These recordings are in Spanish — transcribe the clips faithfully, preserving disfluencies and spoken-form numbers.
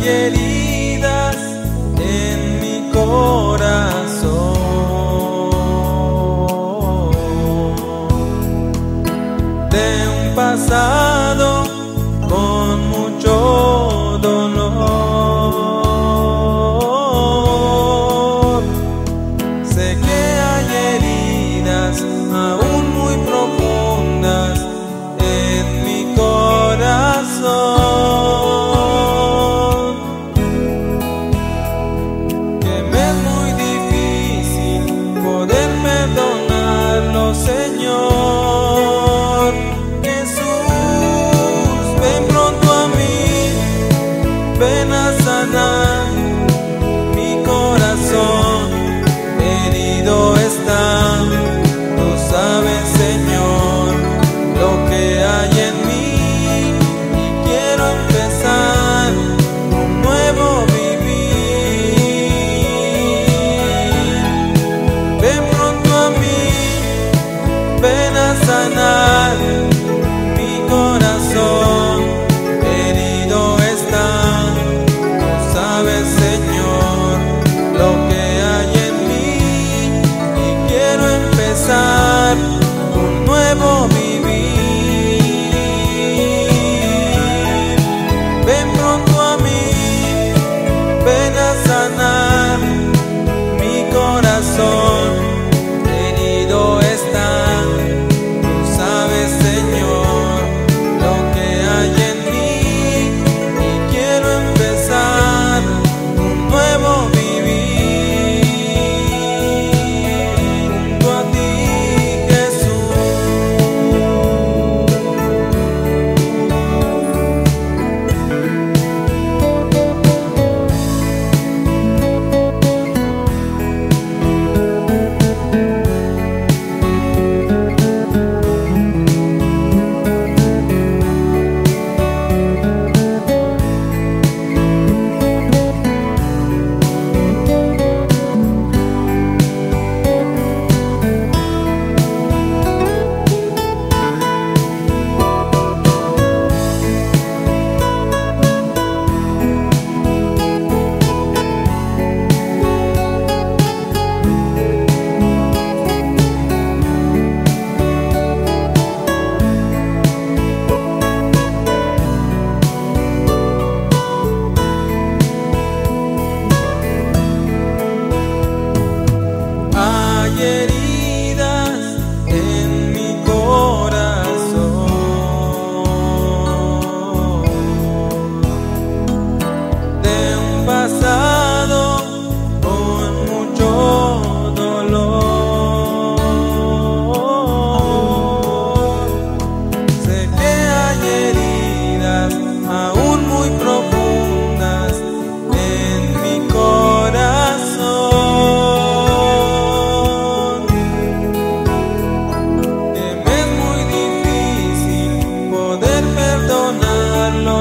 heridas en mi corazón de un pasado con mucho dolor. Sé que hay heridas aún muy profundas en mi corazón, que me es muy difícil poder perdonarlo, Señor. Jesús, ven pronto a mí, ven a sanar mi corazón, herido está. Tú sabes, Señor, lo que hay en mí, y quiero empezar un nuevo vivir. Ven pronto a mí, ven a sanar mi corazón, herido está. Tú sabes, Señor, lo que hay en mí, y quiero empezar un nuevo vivir. Ven pronto a mí, ven a sanar mi corazón, herido está. Tú sabes, Señor, lo que hay en mí, y quiero empezar un nuevo vivir junto a ti, Jesús. Hay heridas en mi corazón de un pasado con mucho dolor. Sé que hay heridas aún muy profundas en mi corazón, que me es muy difícil poder perdonarlo,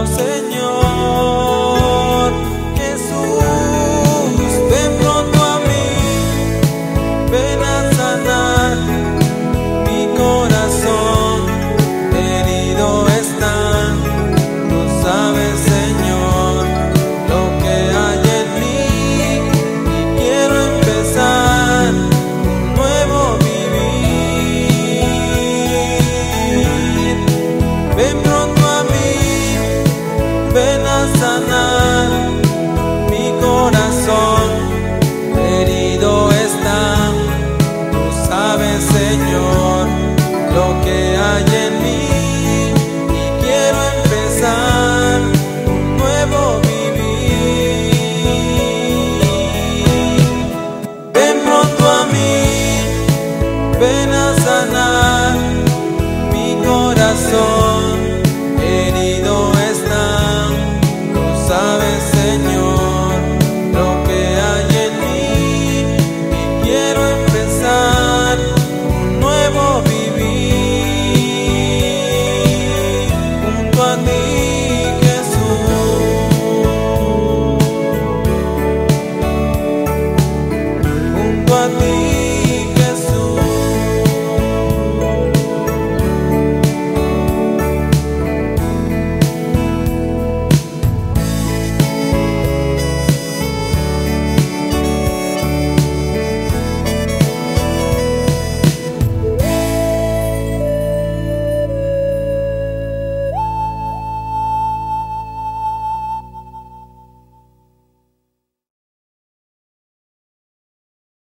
Señor. Jesús, ven pronto a mí, ven a sanar mi corazón, herido está. Tú sabes, Señor, lo que hay en mí, y quiero empezar un nuevo vivir. Ven pronto a mí, ven a sanar